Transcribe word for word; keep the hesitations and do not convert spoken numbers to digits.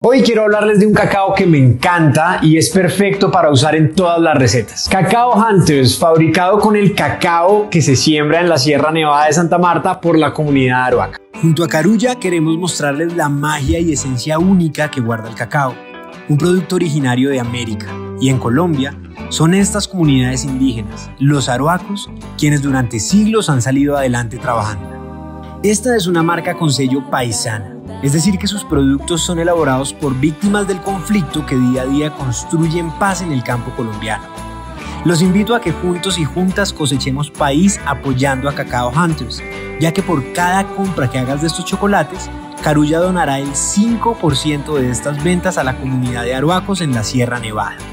Hoy quiero hablarles de un cacao que me encanta y es perfecto para usar en todas las recetas. Cacao Hunters, fabricado con el cacao que se siembra en la Sierra Nevada de Santa Marta por la comunidad Aruaca. Junto a Carulla queremos mostrarles la magia y esencia única que guarda el cacao, un producto originario de América. Y en Colombia son estas comunidades indígenas, los aruacos, quienes durante siglos han salido adelante trabajando. Esta es una marca con sello paisana. Es decir, que sus productos son elaborados por víctimas del conflicto que día a día construyen paz en el campo colombiano. Los invito a que juntos y juntas cosechemos país apoyando a Cacao Hunters, ya que por cada compra que hagas de estos chocolates, Carulla donará el cinco por ciento de estas ventas a la comunidad de aruacos en la Sierra Nevada.